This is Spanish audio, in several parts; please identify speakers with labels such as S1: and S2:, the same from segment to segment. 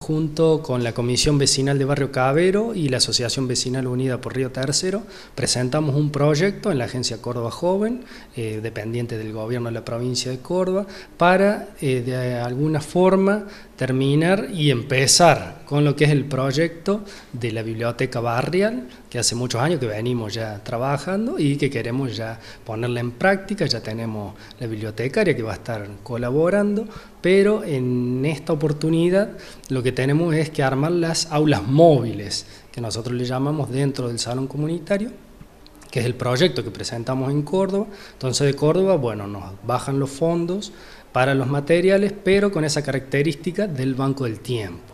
S1: Junto con la Comisión Vecinal de Barrio Cabero y la Asociación Vecinal Unida por Río Tercero, presentamos un proyecto en la Agencia Córdoba Joven, dependiente del gobierno de la provincia de Córdoba, para de alguna forma terminar y empezar con lo que es el proyecto de la biblioteca barrial, que hace muchos años que venimos ya trabajando y que queremos ya ponerla en práctica. Ya tenemos la bibliotecaria que va a estar colaborando, pero en esta oportunidad lo que tenemos es que armar las aulas móviles, que nosotros le llamamos dentro del salón comunitario, que es el proyecto que presentamos en Córdoba. Entonces de Córdoba, bueno, nos bajan los fondos para los materiales, pero con esa característica del banco del tiempo,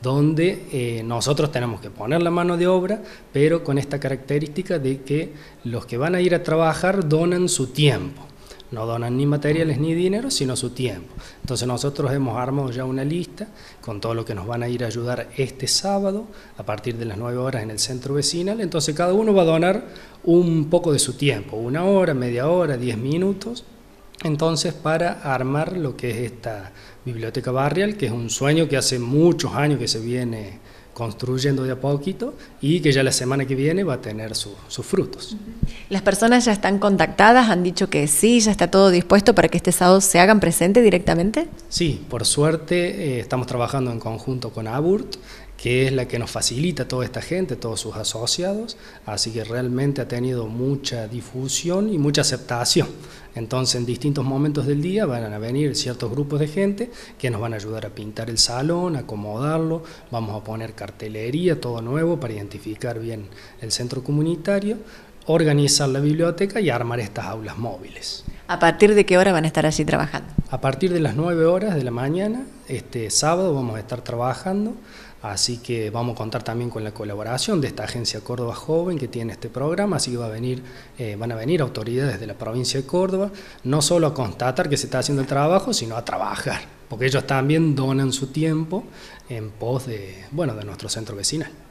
S1: donde nosotros tenemos que poner la mano de obra, pero con esta característica de que los que van a ir a trabajar donan su tiempo. No donan ni materiales ni dinero, sino su tiempo. Entonces nosotros hemos armado ya una lista con todo lo que nos van a ir a ayudar este sábado a partir de las 9 horas en el centro vecinal. Entonces cada uno va a donar un poco de su tiempo, 1 hora, media hora, 10 minutos. Entonces, para armar lo que es esta biblioteca barrial, que es un sueño que hace muchos años que se viene construyendo de a poquito y que ya la semana que viene va a tener sus frutos.
S2: ¿Las personas ya están contactadas? ¿Han dicho que sí, ya está todo dispuesto para que este sábado se hagan presente directamente?
S1: Sí, por suerte estamos trabajando en conjunto con ABURT, que es la que nos facilita toda esta gente, todos sus asociados, así que realmente ha tenido mucha difusión y mucha aceptación. Entonces en distintos momentos del día van a venir ciertos grupos de gente que nos van a ayudar a pintar el salón, a acomodarlo, vamos a poner cartelería, todo nuevo para identificar bien el centro comunitario, organizar la biblioteca y armar estas aulas móviles.
S2: ¿A partir de qué hora van a estar allí trabajando?
S1: A partir de las 9 horas de la mañana, este sábado vamos a estar trabajando, así que vamos a contar también con la colaboración de esta Agencia Córdoba Joven que tiene este programa, así que van a venir autoridades de la provincia de Córdoba, no solo a constatar que se está haciendo el trabajo, sino a trabajar, porque ellos también donan su tiempo en pos de nuestro centro vecinal.